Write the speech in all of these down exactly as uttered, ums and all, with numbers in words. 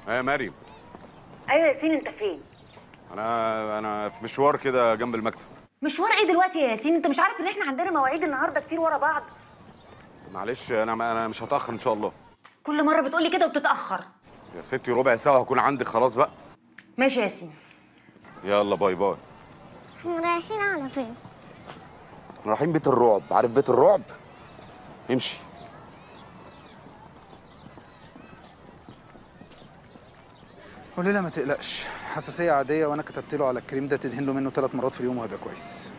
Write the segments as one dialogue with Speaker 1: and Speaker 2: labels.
Speaker 1: يا مريم.
Speaker 2: ايوه ياسين، انت فين؟
Speaker 1: انا انا في مشوار كده جنب المكتب.
Speaker 2: مشوار ايه دلوقتي يا ياسين؟ انت مش عارف ان احنا عندنا مواعيد النهارده كتير ورا بعض؟
Speaker 1: معلش انا انا مش هتاخر ان شاء الله.
Speaker 2: كل مره بتقولي كده وبتتاخر.
Speaker 1: يا ستي ربع ساعه هكون عندك خلاص بقى.
Speaker 2: ماشي يا ياسين.
Speaker 1: يلا باي باي.
Speaker 3: احنا رايحين على فين؟
Speaker 1: رايحين بيت الرعب. عارف بيت الرعب؟ امشي.
Speaker 4: قولي لها ما تقلقش، حساسيه عاديه، وانا كتبت له على الكريم ده تدهن له منه ثلاث مرات في اليوم وهيبقى كويس.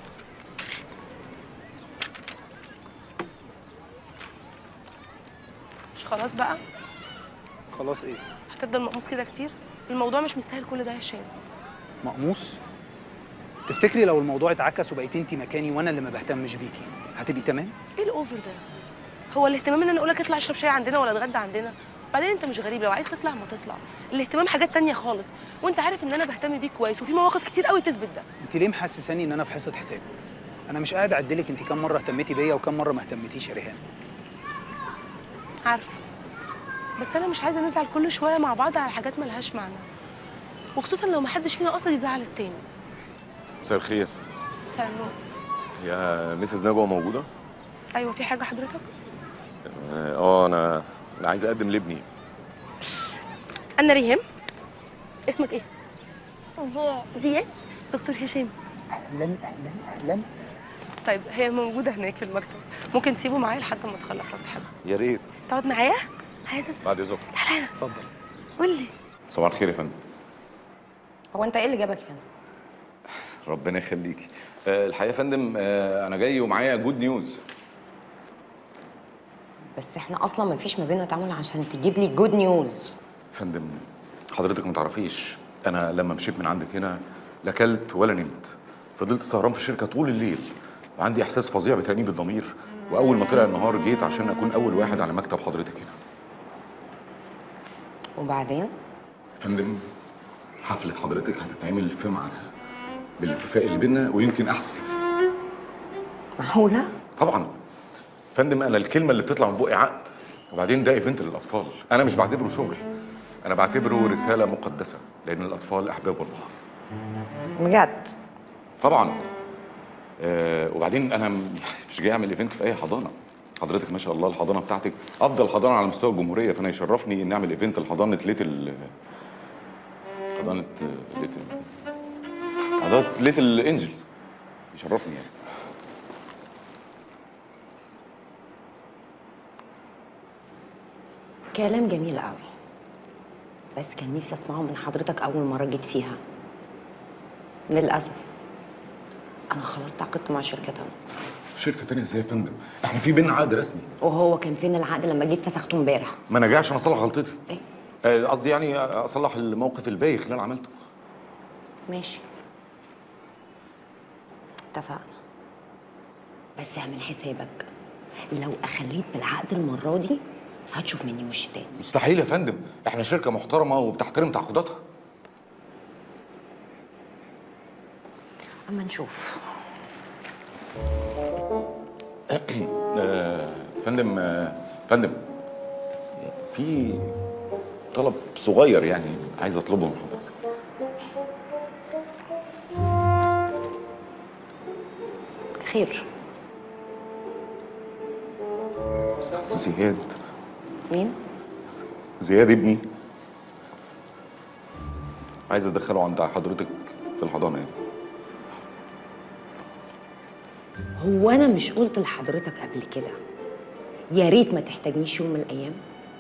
Speaker 5: مش خلاص بقى؟
Speaker 4: خلاص ايه؟
Speaker 5: هتفضل مقموص كده كتير؟ الموضوع مش مستاهل كل ده يا هشام.
Speaker 4: مقموص؟ تفتكري لو الموضوع اتعكس وبقيتي انت مكاني وانا اللي ما بهتمش بيكي هتبقي تمام؟
Speaker 5: ايه الاوفر ده؟ هو الاهتمام ان انا اقول لك اطلع اشرب شاي عندنا ولا اتغدى عندنا؟ بعدين انت مش غريب، لو عايز تطلع ما تطلع. الاهتمام حاجات تانية خالص، وانت عارف ان انا بهتم بيك كويس وفي مواقف كتير قوي تثبت ده.
Speaker 4: انت ليه محسساني ان انا في حصه حساب؟ انا مش قاعد اعدلك انت كام مره اهتميتي بيا وكام مره ما اهتمتيش يا ريهام.
Speaker 5: عارفه، بس انا مش عايزه نزعل كل شويه مع بعض على حاجات ملهاش معنى، وخصوصا لو ما حدش فينا قصد يزعل التاني.
Speaker 1: مساء الخير.
Speaker 5: مساء النور.
Speaker 1: يا ميسز نجوى موجوده؟
Speaker 5: ايوه، في حاجه حضرتك؟
Speaker 1: اه انا عايز اقدم لابني.
Speaker 5: انا ريهام. اسمك ايه؟
Speaker 3: زياد.
Speaker 5: زياد. دكتور هشام.
Speaker 4: اهلا اهلا اهلا.
Speaker 5: طيب هي موجوده هناك في المكتب، ممكن تسيبه معايا لحد ما تخلص لو تحب.
Speaker 1: يا ريت.
Speaker 5: تقعد معايا؟ حاسس
Speaker 1: بعد اذنك.
Speaker 5: تعالى هنا.
Speaker 4: اتفضل.
Speaker 5: قول لي.
Speaker 1: صباح الخير يا فندم.
Speaker 2: هو انت ايه اللي جابك هنا؟
Speaker 1: ربنا يخليكي. أه الحقيقه يا فندم، أه انا جاي ومعايا جود نيوز.
Speaker 2: بس احنا اصلا ما فيش ما بيننا تعامل عشان تجيب لي جود نيوز.
Speaker 1: فندم حضرتك ما تعرفيش، انا لما مشيت من عندك هنا لا اكلت ولا نمت، فضلت سهران في الشركه طول الليل وعندي احساس فظيع بتأنيب الضمير، واول ما طلع النهار جيت عشان اكون اول واحد على مكتب حضرتك هنا.
Speaker 2: وبعدين؟
Speaker 1: فندم حفله حضرتك هتتعمل في ميعادها بالاتفاق اللي بينا ويمكن احسن كده.
Speaker 2: معقوله؟
Speaker 1: طبعا فندم، انا الكلمه اللي بتطلع من بقي عقد، وبعدين ده ايفنت للاطفال، انا مش بعتبره شغل، انا بعتبره رساله مقدسه لان الاطفال احباب الله.
Speaker 2: بجد؟
Speaker 1: طبعا. آه وبعدين انا مش جاي اعمل ايفنت في اي حضانه، حضرتك ما شاء الله الحضانه بتاعتك افضل حضانه على مستوى الجمهوريه، فانا يشرفني ان اعمل ايفنت لحضانه ليتل حضانه ليتل حضانه ليتل انجلز، يشرفني يعني.
Speaker 2: كلام جميل قوي، بس كان نفسي اسمعه من حضرتك اول مره جيت فيها. للاسف انا خلاص تعاقدت مع شركه تانية.
Speaker 1: شركه تانية ازاي يا فندم؟ احنا في بينا عقد رسمي.
Speaker 2: وهو كان فين العقد لما جيت فسخته امبارح؟
Speaker 1: ما انا جاي عشان اصلح غلطتي.
Speaker 2: ايه؟
Speaker 1: قصدي يعني اصلح الموقف البايخ اللي انا عملته.
Speaker 2: ماشي، اتفقنا، بس اعمل حسابك لو اخليت بالعقد المره دي هتشوف مني وش تاني.
Speaker 1: مستحيل يا فندم، احنا شركه محترمه وبتحترم تعاقداتها.
Speaker 2: اما نشوف.
Speaker 1: آه فندم آه فندم في طلب صغير يعني عايز اطلبه من حضرتك.
Speaker 2: خير؟
Speaker 1: زياد.
Speaker 2: مين؟
Speaker 1: زياد ابني، عايز ادخله عند حضرتك في الحضانه يعني.
Speaker 2: هو انا مش قلت لحضرتك قبل كده يا ريت ما تحتاجنيش يوم من الايام؟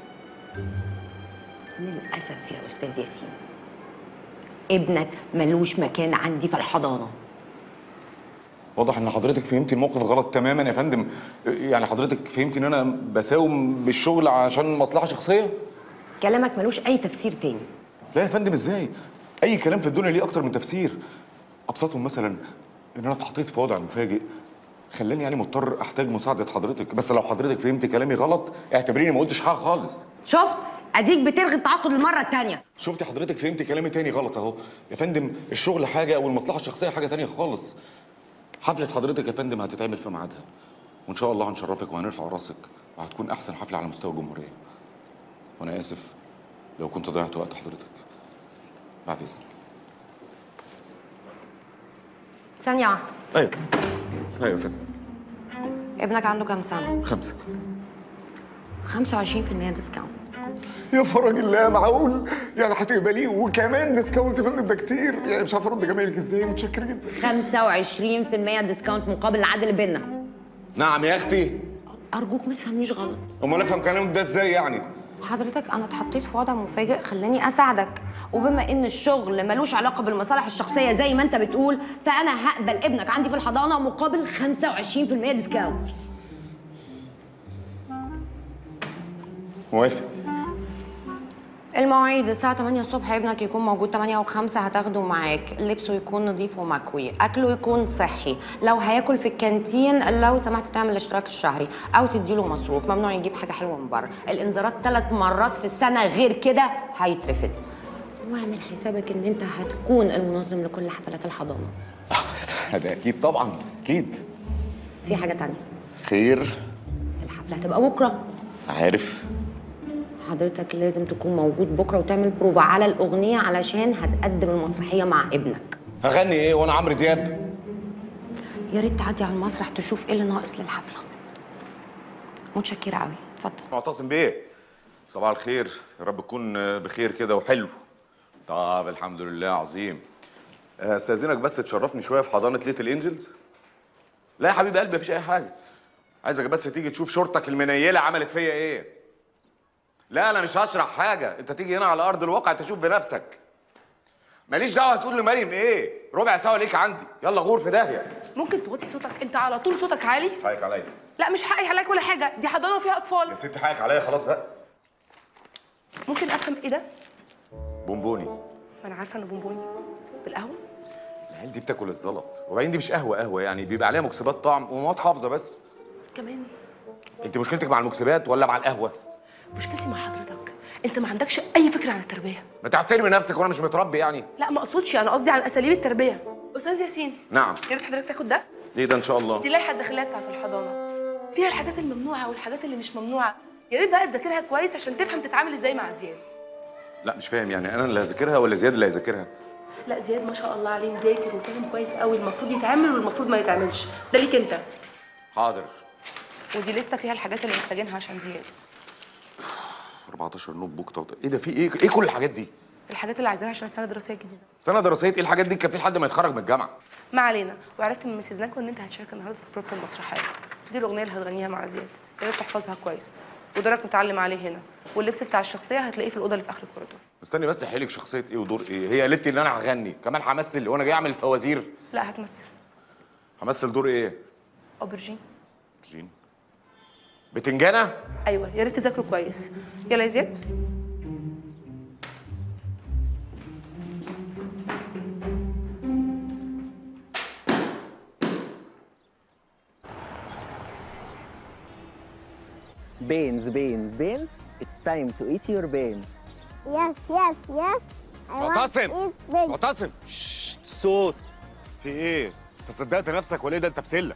Speaker 2: للاسف يا استاذ ياسين، ابنك ملوش مكان عندي في الحضانه.
Speaker 1: واضح ان حضرتك فهمتي الموقف غلط تماما يا فندم، يعني حضرتك فهمتي ان انا بساوم بالشغل عشان مصلحه شخصيه؟
Speaker 2: كلامك ملوش اي تفسير تاني.
Speaker 1: لا يا فندم ازاي؟ اي كلام في الدنيا ليه اكتر من تفسير. ابسطهم مثلا ان انا اتحطيت في وضع مفاجئ خلاني يعني مضطر احتاج مساعده حضرتك، بس لو حضرتك فهمتي كلامي غلط اعتبريني ما قلتش حاجه خالص.
Speaker 2: شفت؟ اديك بتلغي التعاقد المره التانيه.
Speaker 1: شفتي حضرتك فهمتي كلامي تاني غلط اهو يا فندم، الشغل حاجه والمصلحه الشخصيه حاجه تانيه خالص. حفله حضرتك يا فندم هتتعمل في ميعادها، وان شاء الله هنشرفك وهنرفع راسك وهتكون احسن حفله على مستوى الجمهوريه. وانا اسف لو كنت ضيعت وقت حضرتك. بعد اذنك.
Speaker 2: ثانيه واحده.
Speaker 1: ايوه ايوه فندم.
Speaker 2: ابنك عنده كام سنه؟
Speaker 1: خمسه.
Speaker 2: خمسة وعشرين في المية ديسكاونت.
Speaker 6: يا فرج الله، معقول؟ يعني هتقبليه وكمان ديسكاونت يا فندم؟ ده كتير، يعني مش عارف ارد جمايلك ازاي. متشكر جدا.
Speaker 2: خمسة وعشرين في المية ديسكاونت مقابل العقد اللي بينا.
Speaker 1: نعم يا اختي.
Speaker 2: ارجوك ما تفهمنيش غلط.
Speaker 1: امال افهم كلامك ده ازاي يعني؟
Speaker 2: حضرتك انا اتحطيت في وضع مفاجئ خلاني اساعدك، وبما ان الشغل ملوش علاقه بالمصالح الشخصيه زي ما انت بتقول، فانا هقبل ابنك عندي في الحضانه مقابل خمسة وعشرين في المية ديسكاونت.
Speaker 1: موافق.
Speaker 2: المواعيد الساعة تمانية الصبح ابنك يكون موجود، تمانية وخمسة هتاخده معاك، لبسه يكون نظيف ومكوي، أكله يكون صحي، لو هياكل في الكانتين لو سمحت تعمل الاشتراك الشهري أو تديله مصروف، ممنوع يجيب حاجة حلوة من بره، الإنذارات ثلاث مرات في السنة غير كده هيترفد. واعمل حسابك إن أنت هتكون المنظم لكل حفلات الحضانة.
Speaker 1: ده أكيد طبعا أكيد.
Speaker 2: في حاجة تانية.
Speaker 1: خير؟
Speaker 2: الحفلة هتبقى بكرة.
Speaker 1: عارف.
Speaker 2: حضرتك لازم تكون موجود بكره وتعمل بروفا على الاغنيه علشان هتقدم المسرحيه مع ابنك.
Speaker 1: هغني ايه وانا عمرو دياب؟
Speaker 2: يا ريت تعدي على المسرح تشوف ايه اللي ناقص للحفله. متشكره قوي، اتفضل.
Speaker 1: معتصم بيه، صباح الخير، يا رب تكون بخير كده وحلو. طب الحمد لله عظيم. استاذنك بس تشرفني شويه في حضانه ليتل انجلز. لا يا حبيب قلبي مفيش اي حاجه، عايزك بس تيجي تشوف شورتك المنيله عملت فيا ايه. لا انا مش هشرح حاجه، انت تيجي هنا على ارض الواقع تشوف بنفسك. ماليش دعوه تقول لمريم ايه، ربع ساعه ليك عندي، يلا غور في داهيه.
Speaker 5: ممكن توطي صوتك؟ انت على طول صوتك عالي.
Speaker 1: حقك عليا.
Speaker 5: لا مش حقي عليك ولا حاجه، دي حضانه وفيها اطفال.
Speaker 1: يا ستي حقك عليا خلاص بقى.
Speaker 5: ممكن افهم ايه ده؟
Speaker 1: بونبوني.
Speaker 5: ما انا عارفه انه بونبوني بالقهوه.
Speaker 1: العيال دي بتاكل الزلط، وبعدين دي مش قهوه قهوه يعني، بيبقى عليها مكسبات طعم ومواد حافظه بس.
Speaker 5: كمان
Speaker 1: انت مشكلتك مع المكسبات ولا مع القهوه؟
Speaker 5: مشكلتي مع حضرتك، انت ما عندكش اي فكره عن التربيه.
Speaker 1: ما تعترمي نفسك وانا مش متربي يعني.
Speaker 5: لا ما اقصدش، انا قصدي عن اساليب التربيه. استاذ ياسين.
Speaker 1: نعم.
Speaker 5: يا ريت حضرتك تاخد ده.
Speaker 1: ايه ده ان شاء الله؟
Speaker 5: دي اللائحه الداخليه بتاعت الحضانه، فيها الحاجات الممنوعه والحاجات اللي مش ممنوعه، يا ريت بقى تذاكرها كويس عشان تفهم تتعامل ازاي مع زياد.
Speaker 1: لا مش فاهم، يعني انا اللي هذاكرها ولا زياد اللي هيذاكرها؟
Speaker 5: لا زياد ما شاء الله عليه مذاكر وفاهم كويس قوي المفروض يتعمل والمفروض ما يتعملش، ده ليك انت.
Speaker 1: حاضر.
Speaker 5: ودي لسته فيها الحاجات اللي محتاجينها عشان زياد.
Speaker 1: أربعتاشر نوت بوك طاطا. ايه ده في ايه؟ ايه كل الحاجات دي؟
Speaker 5: الحاجات اللي عايزينها عشان السنه الدراسيه الجديده.
Speaker 1: سنه دراسيه ايه الحاجات دي؟ كان في لحد ما يتخرج من الجامعه.
Speaker 5: ما علينا، وعرفت من مسز ناكو ان انت هتشارك النهارده في بروفة المسرحيه. دي الاغنيه اللي هتغنيها مع زياد، يا ريت تحفظها كويس، ودورك متعلم عليه هنا، واللبس بتاع الشخصيه هتلاقيه في الاوضه اللي في اخر الكوريدور.
Speaker 1: استني بس احيلك شخصيه ايه ودور ايه؟ هي قالت لي ان انا هغني، كمان همثل وانا جاي اعمل فوازير؟
Speaker 5: لا هتمثل.
Speaker 1: همثل دور ايه؟
Speaker 5: اوبرجين.
Speaker 1: جين. بتنجانه؟
Speaker 5: ايوه يا ريت تذاكره كويس. يلا يا زياد.
Speaker 7: Beans, beans, beans. It's time to eat your beans.
Speaker 3: Yes, yes, yes. I want to
Speaker 1: معتصم
Speaker 3: eat big.
Speaker 1: معتصم
Speaker 7: شت صوت.
Speaker 1: في ايه؟ انت صدقت نفسك ولا ايه ده؟ انت بسله.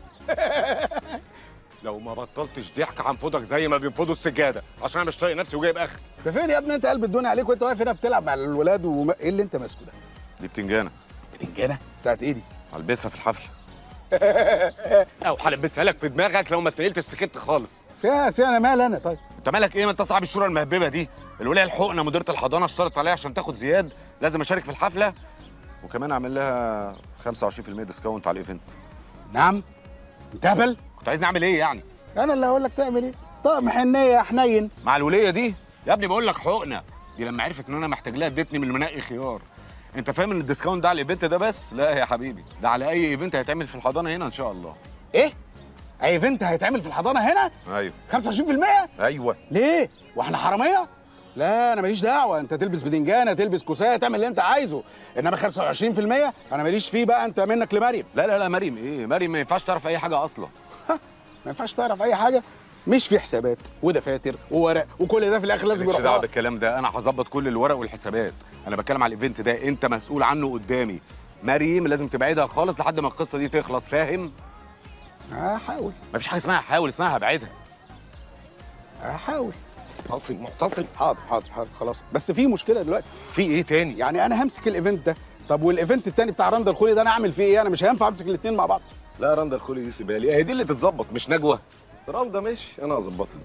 Speaker 1: لو ما بطلتش ضحك هنفضك زي ما بينفضوا السجاده، عشان انا مش طايق نفسي وجايب اخر.
Speaker 4: ده فين يا ابني؟ انت قلب الدنيا عليك وانت واقف هنا بتلعب مع الولاد وما... ايه اللي انت ماسكه ده؟
Speaker 1: دي بتنجانه.
Speaker 4: بتنجانه؟ بتاعت ايه دي؟
Speaker 1: هلبسها في الحفله. او هلبسها لك في دماغك لو ما اتنقلتش سكت خالص.
Speaker 4: فيها سي انا مال انا طيب.
Speaker 1: انت مالك ايه؟ ما انت صاحب الشورى المهببه دي. الولايه الحقنه مديره الحضانه اشترط عليها عشان تاخد زياد لازم اشارك في الحفله، وكمان اعمل لها خمسة وعشرين في المية ديسكاونت على الايفنت.
Speaker 4: نعم؟ انت هبل؟
Speaker 1: كنت عايزني اعمل ايه يعني؟
Speaker 4: انا اللي هقول لك تعمل ايه؟ طقم حنيه يا حنين.
Speaker 1: مع الوليه دي يا ابني بقول لك حقنه، دي لما عرفت ان انا محتاج لها ادتني من المنقي خيار. انت فاهم ان الديسكاونت ده على الايفنت ده بس؟ لا يا حبيبي، ده على اي ايفنت هيتعمل في الحضانه هنا ان شاء الله.
Speaker 4: ايه؟ اي ايفنت هيتعمل في الحضانه هنا؟
Speaker 1: ايوه.
Speaker 4: خمسة وعشرين في المية؟
Speaker 1: ايوه.
Speaker 4: ليه؟ واحنا حراميه؟ لا انا ماليش دعوه، انت تلبس بدنجانه تلبس كوسايه تعمل اللي انت عايزه، انما خمسة وعشرين في المية انا ماليش فيه بقى، انت منك لمريم.
Speaker 1: لا لا لا مريم ايه؟ مريم ما ينفعش تعرف اي حاجه اصلا.
Speaker 4: ما ينفعش تعرف اي حاجه، مش في حسابات ودفاتر وورق وكل ده في الاخر لازم يروح.
Speaker 1: مش دعوه بالكلام ده، انا هظبط كل الورق والحسابات، انا بتكلم على الايفنت ده انت مسؤول عنه قدامي. مريم لازم تبعدها خالص لحد ما القصه دي تخلص، فاهم؟
Speaker 4: هحاول.
Speaker 1: مفيش حاجه اسمها حاول، اسمها هبعدها.
Speaker 4: هحاول.
Speaker 8: معتصم معتصم.
Speaker 4: حاضر حاضر حاضر خلاص، بس في مشكله دلوقتي.
Speaker 8: في ايه تاني؟
Speaker 4: يعني انا همسك الايفنت ده، طب والايفنت التاني بتاع رندا الخولي ده انا اعمل فيه ايه؟ انا مش هينفع امسك الاثنين مع بعض.
Speaker 8: لا رندا الخولي دي سيبها لي، هي دي اللي تتظبط مش نجوى. رندا ماشي انا هظبطها.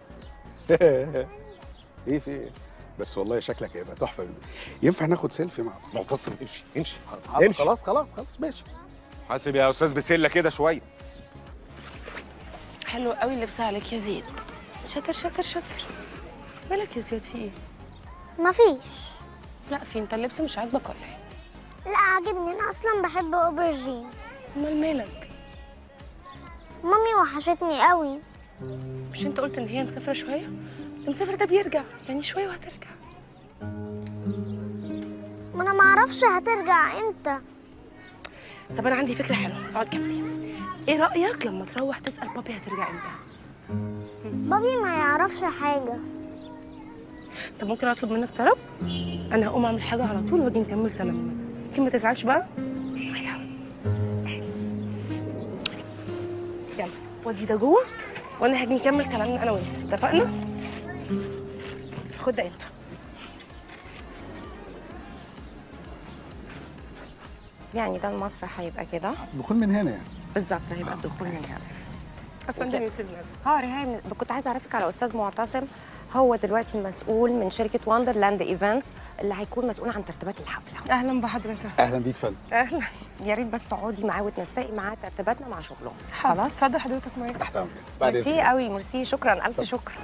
Speaker 4: ايه في ايه؟ بس والله شكلك هيبقى تحفه. ينفع ناخد سيلفي مع بعض؟
Speaker 8: معتصم امشي امشي
Speaker 4: امشي. خلاص خلاص خلاص ماشي.
Speaker 8: حاسب يا استاذ بسله كده شويه.
Speaker 5: حلو قوي اللبس عليك يا زياد. شاطر شاطر شاطر. مالك يا زياد في ايه؟
Speaker 3: مفيش.
Speaker 5: لا في، انت اللبس مش عاجبك ولا ايه؟
Speaker 3: لا عاجبني، انا اصلا بحب اوبرجين.
Speaker 5: امال مالك؟
Speaker 3: مامي وحشتني قوي.
Speaker 5: مش انت قلت ان هي مسافره شويه؟ المسافر ده بيرجع يعني شويه وهترجع.
Speaker 3: ما انا معرفش هترجع امتى.
Speaker 5: طب انا عندي فكره حلوه، اقعد جنبي. ايه رايك لما تروح تسال بابي هترجع امتى؟
Speaker 3: بابي ما يعرفش حاجه.
Speaker 5: طب ممكن اطلب منك طلب؟ انا هقوم اعمل حاجه على طول واجي نكمل كلامنا. ممكن ما تزعلش بقى؟ كويس قوي. يلا ودي ده جوه وانا هاجي نكمل كلامنا انا وانت، اتفقنا؟ خد ده انت.
Speaker 2: يعني ده المسرح هيبقى كده
Speaker 4: الدخول من هنا يعني.
Speaker 2: بالظبط، هيبقى الدخول من هنا.
Speaker 5: افندم يا استاذ ندى.
Speaker 2: اه ريهام، كنت عايزه اعرفك على استاذ معتصم. هو دلوقتي المسؤول من شركه وندرلاند ايفنتس اللي هيكون مسؤول عن ترتيبات الحفله.
Speaker 5: اهلا بحضرتك.
Speaker 4: اهلا بيك فندم.
Speaker 5: اهلا.
Speaker 2: يا ريت بس تقعدي معاه وتنسقي معاه ترتيباتنا مع شغلهم.
Speaker 5: خلاص اتفضل حضرتك معايا.
Speaker 4: تحت امرك. بعد
Speaker 2: ميرسي
Speaker 4: إذنك.
Speaker 2: قوي، ميرسي، شكرا الف شكر.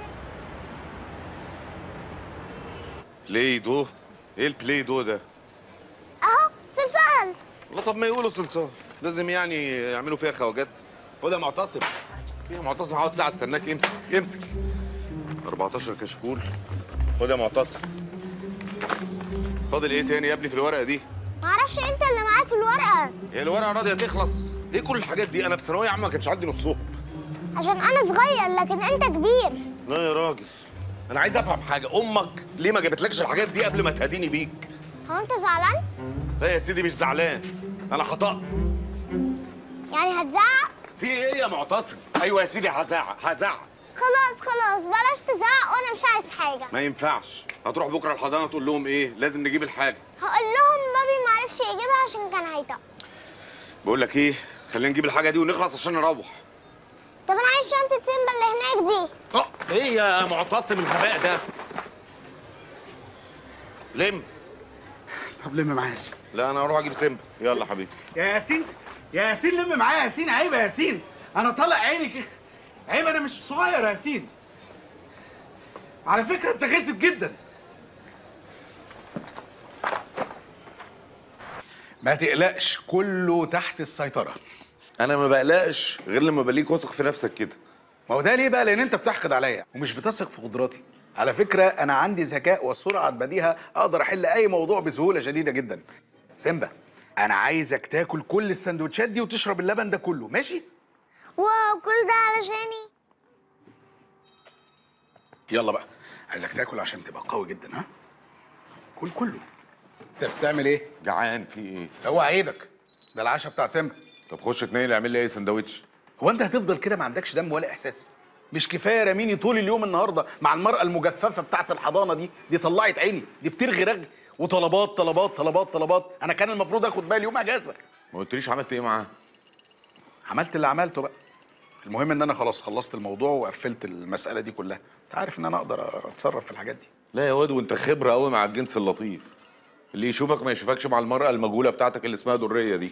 Speaker 8: بلاي دو؟ ايه البلاي دو ده؟
Speaker 3: اهو صلصال.
Speaker 8: لا طب ما يقولوا صلصال، لازم يعني يعملوا فيها خواجات. خد يا معتصم. يا معتصم هقعد ساعه استناك. امسك امسك. أربعتاشر كشكول. خد يا معتصم. فاضل ايه تاني يا ابني في الورقه دي؟
Speaker 3: معرفش انت اللي معاك الورقه.
Speaker 8: هي الورقه راضيه تخلص؟ ايه كل الحاجات دي؟ انا في ثانويه عامه ما كانش عندي نصهم.
Speaker 3: عشان انا صغير لكن انت كبير.
Speaker 8: لا يا راجل، انا عايز افهم حاجه. امك ليه ما جابتلكش الحاجات دي قبل ما تهديني بيك؟
Speaker 3: هو انت زعلان؟
Speaker 8: لا يا سيدي مش زعلان، انا خطأت.
Speaker 3: يعني هتزعق؟
Speaker 8: في ايه يا معتصم؟ ايوه يا سيدي هزعق هزعق.
Speaker 3: خلاص خلاص بلاش تزعق وانا مش عايز حاجه.
Speaker 8: ما ينفعش. هتروح بكره الحضانه تقول لهم ايه؟ لازم نجيب الحاجه.
Speaker 3: هقول لهم بابي ما عرفش يجيبها عشان كان هيطق.
Speaker 8: بقول لك ايه، خلينا نجيب الحاجه دي ونخلص عشان نروح.
Speaker 3: طب انا عايز شنطه سيمبا اللي هناك دي.
Speaker 8: اه ايه يا معتصم الغباء ده؟ لم.
Speaker 4: طب لم معايا ياسين.
Speaker 8: لا انا هروح اجيب سيمبا. يلا حبيبي.
Speaker 4: يا ياسين يا ياسين لم معايا يا ياسين. عيب يا ياسين، انا طالع عيني كده. عيب، انا مش صغير يا ياسين. على فكره انت غتت جدا. ما تقلقش، كله تحت السيطره.
Speaker 8: انا ما بقلقش غير لما بليك واثق في نفسك كده.
Speaker 4: ما هو ده ليه بقى؟ لان انت بتحقد عليا ومش بتثق في قدراتي. على فكره انا عندي ذكاء وسرعه بديهه، اقدر احل اي موضوع بسهوله شديده جدا. سيمبا، انا عايزك تاكل كل السندوتشات دي وتشرب اللبن ده كله، ماشي؟
Speaker 3: واو كل ده علشاني؟
Speaker 4: يلا بقى، عايزك تاكل عشان تبقى قوي جدا. ها، كل كله. انت بتعمل ايه؟
Speaker 1: جعان في ايه؟
Speaker 4: اوعى ايدك، ده العشاء بتاع سيمبا.
Speaker 1: طب خش اتنقل اعمل لي اي سندوتش.
Speaker 4: هو انت هتفضل كده ما عندكش دم ولا احساس؟ مش كفايه رميني طول اليوم النهارده مع المراه المجففه بتاعت الحضانه دي؟ دي طلعت عيني، دي بترغي رغي وطلبات طلبات طلبات طلبات. انا كان المفروض اخد بالي يوم اجازه.
Speaker 1: ما قلتليش عملت ايه معاه؟
Speaker 4: عملت اللي عملته بقى. المهم ان انا خلاص خلصت الموضوع وقفلت المساله دي كلها. انت عارف ان انا اقدر اتصرف في الحاجات دي.
Speaker 1: لا يا واد، وانت خبره قوي مع الجنس اللطيف. اللي يشوفك ما يشوفكش مع المرأة المجهولة بتاعتك اللي اسمها درية دي.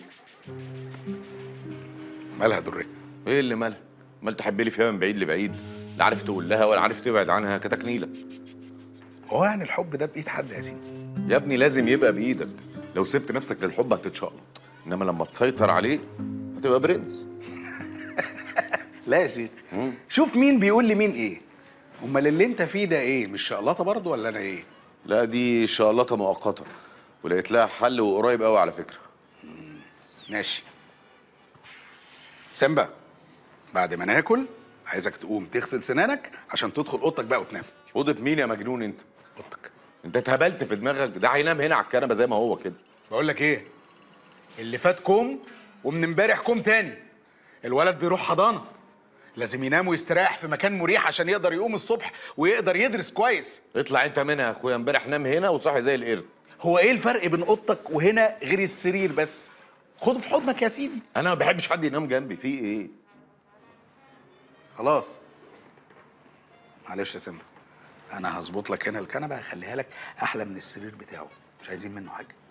Speaker 4: مالها درية؟
Speaker 1: ايه اللي مالها؟ امال تحب لي فيها من بعيد لبعيد، لا عارف تقول لها ولا عارف تبعد عنها كتكنيلة.
Speaker 4: هو يعني الحب ده بايد حد يا سيدي؟
Speaker 1: يا ابني لازم يبقى بايدك. لو سبت نفسك للحب هتتشقلط، انما لما تسيطر عليه هتبقى برنس.
Speaker 4: لا يا شيخ، شوف مين بيقول لمين ايه. امال اللي انت فيه ده ايه؟ مش شقلطه برضه ولا انا ايه؟
Speaker 1: لا دي شقلطه مؤقته ولقيت لها حل وقريب قوي على فكره.
Speaker 4: ماشي. سيمبا، بعد ما ناكل عايزك تقوم تغسل سنانك عشان تدخل اوضتك بقى وتنام.
Speaker 1: اوضه مين يا مجنون انت؟
Speaker 4: اوضتك.
Speaker 1: انت اتهبلت في دماغك؟ ده هينام هنا على الكنبه زي ما هو كده.
Speaker 4: بقول لك ايه، اللي فات كوم ومن امبارح كوم تاني. الولد بيروح حضانه، لازم ينام ويستريح في مكان مريح عشان يقدر يقوم الصبح ويقدر يدرس كويس.
Speaker 8: اطلع انت منها يا اخويا، امبارح نام هنا وصاحي زي القرد.
Speaker 4: هو ايه الفرق بين اوضتك وهنا غير السرير بس؟ خده في حضنك يا سيدي.
Speaker 8: انا ما بحبش حد ينام جنبي، في ايه؟
Speaker 4: خلاص معلش يا سيمبا، انا هظبط لك هنا الكنبه، هخليها لك احلى من السرير بتاعه، مش عايزين منه حاجه.